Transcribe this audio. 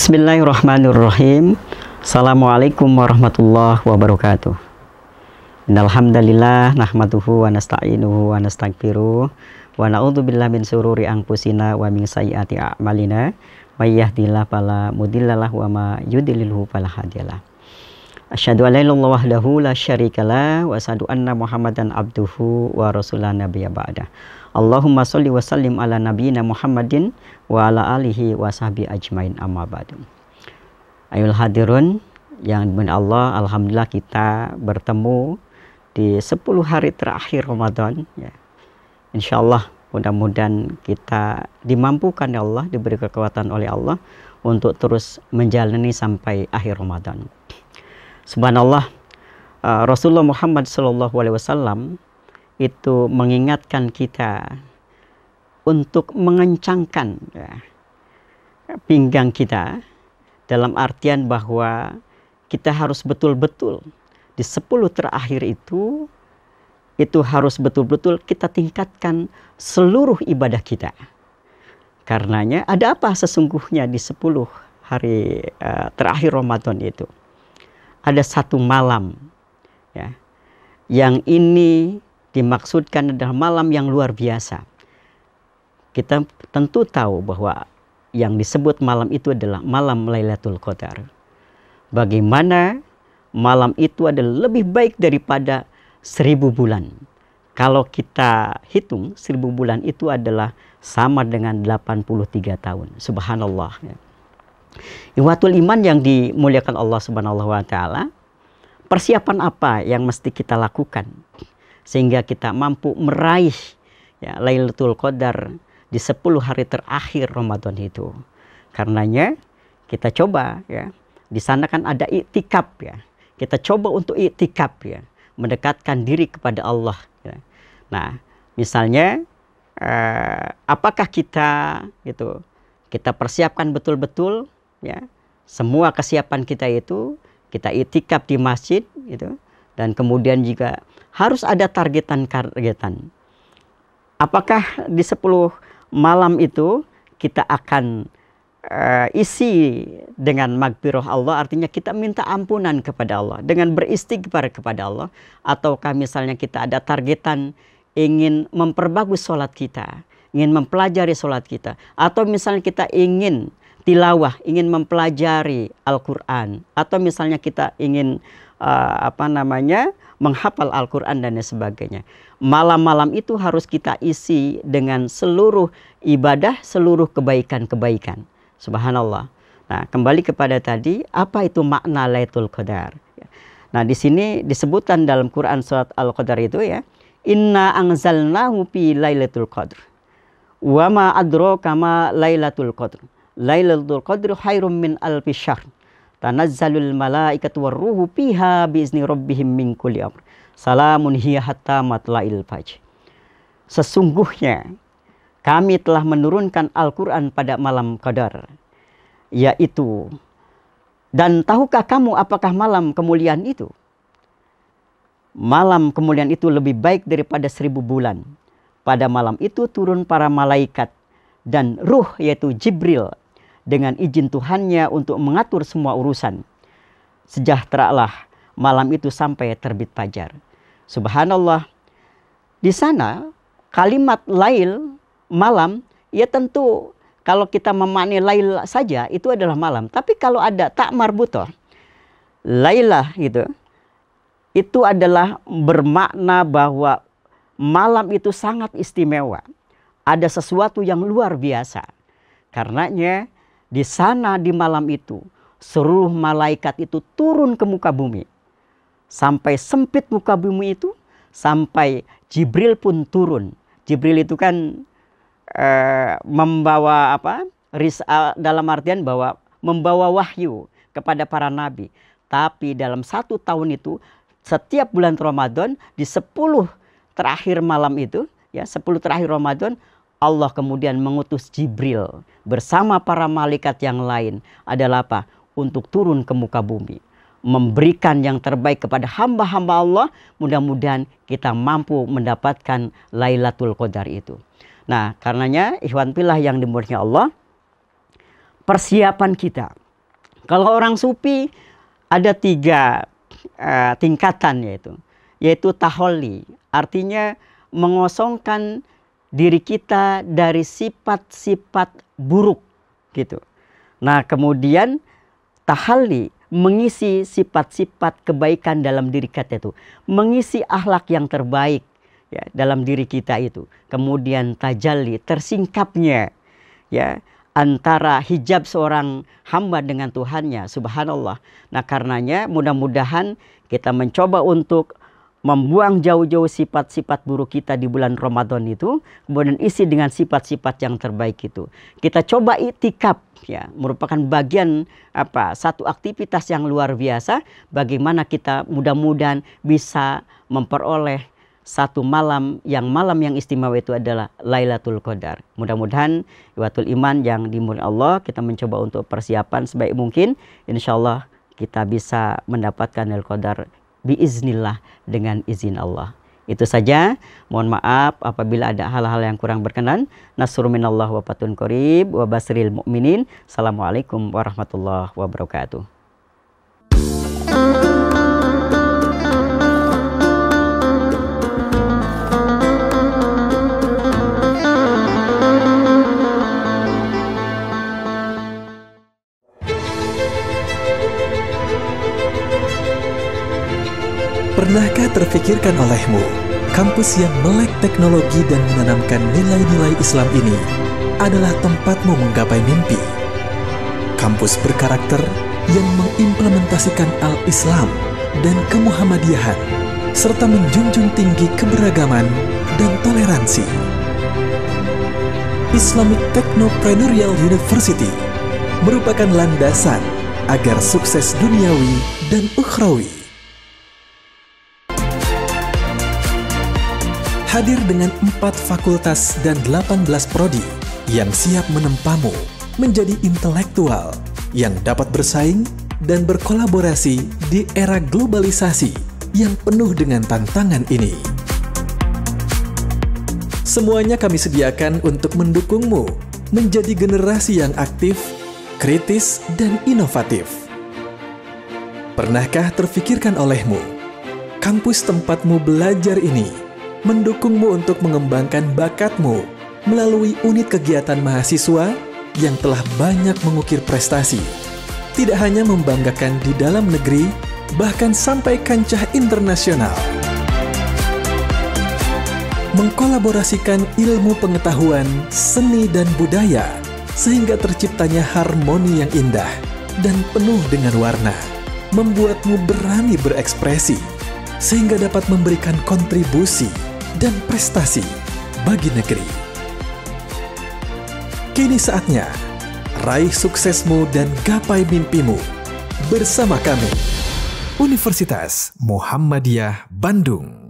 Bismillahirrahmanirrahim. Assalamualaikum warahmatullahi wabarakatuh. Innalhamdalillah nahmaduhu wa nasta'inuhu wa nastaghfiruh wa na'udzubillahi min syururi anfusina wa min sayyiati a'malina may yahdihillahu fala mudhillalah wa may yudlilhu fala hadiyalah. Asyhadu an la ilaha illallah wahdahu la syarikalah wa asyhadu anna Muhammadan abduhu wa rasulan nabiyya ba'da. Allahumma sholli wa sallim ala nabiyyina Muhammadin wa ala alihi wa sahbihi ajmain amma ba'du. Ayol hadirun yang dimuliakan Allah, alhamdulillah kita bertemu di 10 hari terakhir Ramadan ya. Insyaallah mudah-mudahan kita dimampukan ya Allah, diberi kekuatan oleh Allah untuk terus menjalani sampai akhir Ramadan. Subhanallah, Rasulullah Muhammad SAW itu mengingatkan kita untuk mengencangkan ya, pinggang kita, dalam artian bahwa kita harus betul-betul di 10 terakhir itu harus betul-betul kita tingkatkan seluruh ibadah kita. Karenanya ada apa sesungguhnya di 10 hari terakhir Ramadan itu? Ada satu malam ya, yang ini dimaksudkan adalah malam yang luar biasa. Kita tentu tahu bahwa yang disebut malam itu adalah malam Lailatul Qadar. Bagaimana malam itu adalah lebih baik daripada 1000 bulan. Kalau kita hitung 1000 bulan itu adalah sama dengan 83 tahun. Subhanallah ya. Ikhwatul iman yang dimuliakan Allah Subhanahu wa taala, persiapan apa yang mesti kita lakukan sehingga kita mampu meraih ya, Lailatul Qadar di 10 hari terakhir Ramadan itu? Karenanya kita coba ya, di sana kan ada iktikaf ya. Kita coba untuk iktikaf ya, mendekatkan diri kepada Allah ya. Nah, misalnya apakah kita gitu, kita persiapkan betul-betul ya, semua kesiapan kita itu kita iktikaf di masjid gitu, dan kemudian juga harus ada targetan. Apakah di 10 malam itu kita akan isi dengan magfirah Allah, artinya kita minta ampunan kepada Allah dengan beristighfar kepada Allah, ataukah misalnya kita ada targetan ingin memperbagus sholat kita, ingin mempelajari sholat kita, atau misalnya kita ingin tilawah, ingin mempelajari Al-Quran, atau misalnya kita ingin menghafal Al-Quran dan sebagainya. Malam-malam itu harus kita isi dengan seluruh ibadah, seluruh kebaikan-kebaikan. Subhanallah. Nah, kembali kepada tadi, apa itu makna Lailatul Qadar? Nah, di sini disebutkan dalam Quran surat Al-Qadar itu ya, Inna anzalnahu fi Lailatul Qadr. Wa ma adraka ma Lailatul Qadr. Lailatul Qadr khairum min alfi syahr. Tanazzalul malaikatu warruhu fiha biizni rabbihim min kulli amr. Salamun hiya hatta matla'il fajr. Sesungguhnya kami telah menurunkan Al-Quran pada malam Qadar, yaitu, dan tahukah kamu apakah malam kemuliaan itu? Malam kemuliaan itu lebih baik daripada 1000 bulan. Pada malam itu turun para malaikat dan ruh, yaitu Jibril, dengan izin Tuhannya untuk mengatur semua urusan. Sejahteralah malam itu sampai terbit fajar. Subhanallah. Di sana kalimat lail, malam, ya tentu kalau kita memaknai lail saja itu adalah malam. Tapi kalau ada tak marbutoh, lailah gitu, itu adalah bermakna bahwa malam itu sangat istimewa. Ada sesuatu yang luar biasa. Karenanya di sana di malam itu seluruh malaikat itu turun ke muka bumi. Sampai sempit muka bumi itu, sampai Jibril pun turun. Jibril itu kan membawa apa? Dalam artian bahwa membawa wahyu kepada para nabi. Tapi dalam 1 tahun itu, setiap bulan Ramadan di 10 terakhir malam itu, ya 10 terakhir Ramadan, Allah kemudian mengutus Jibril bersama para malaikat yang lain adalah apa? Untuk turun ke muka bumi, memberikan yang terbaik kepada hamba-hamba Allah. Mudah-mudahan kita mampu mendapatkan Lailatul Qadar itu. Nah, karenanya ikhwan fillah yang dimuliakan Allah, persiapan kita Kalau orang sufi ada 3 tingkatan, yaitu taholli, artinya mengosongkan diri kita dari sifat-sifat buruk gitu. Nah, kemudian tahalli, mengisi sifat-sifat kebaikan dalam diri kita itu, mengisi akhlak yang terbaik ya dalam diri kita itu. Kemudian tajalli, tersingkapnya ya antara hijab seorang hamba dengan Tuhannya, subhanallah. Nah, karenanya mudah-mudahan kita mencoba untuk membuang jauh-jauh sifat-sifat buruk kita di bulan Ramadan itu, kemudian isi dengan sifat-sifat yang terbaik itu. Kita coba iktikaf ya, merupakan bagian satu aktivitas yang luar biasa bagaimana kita mudah-mudahan bisa memperoleh satu malam yang istimewa, itu adalah Lailatul Qadar. Mudah-mudahan ikhwatul iman yang dimuliakan Allah, kita mencoba untuk persiapan sebaik mungkin. Insyaallah kita bisa mendapatkan Lailatul Qadar biiznillah, dengan izin Allah. Itu saja. Mohon maaf apabila ada hal-hal yang kurang berkenan. Nasrun minallah wa fatun qarib wa basril mu'minin. Assalamualaikum warahmatullahi wabarakatuh. Pernahkah terfikirkan olehmu, kampus yang melek teknologi dan menanamkan nilai-nilai Islam ini adalah tempatmu menggapai mimpi? Kampus berkarakter yang mengimplementasikan al-Islam dan kemuhammadiyahan, serta menjunjung tinggi keberagaman dan toleransi. Islamic Technopreneurial University merupakan landasan agar sukses duniawi dan ukhrawi. Hadir dengan 4 fakultas dan 18 prodi yang siap menempamu menjadi intelektual yang dapat bersaing dan berkolaborasi di era globalisasi yang penuh dengan tantangan ini. Semuanya kami sediakan untuk mendukungmu menjadi generasi yang aktif, kritis, dan inovatif. Pernahkah terfikirkan olehmu, kampus tempatmu belajar ini mendukungmu untuk mengembangkan bakatmu melalui unit kegiatan mahasiswa yang telah banyak mengukir prestasi, tidak hanya membanggakan di dalam negeri, bahkan sampai kancah internasional. Mengkolaborasikan ilmu pengetahuan, seni, dan budaya sehingga terciptanya harmoni yang indah dan penuh dengan warna, membuatmu berani berekspresi sehingga dapat memberikan kontribusi dan prestasi bagi negeri. Kini saatnya raih suksesmu dan gapai mimpimu bersama kami, Universitas Muhammadiyah Bandung.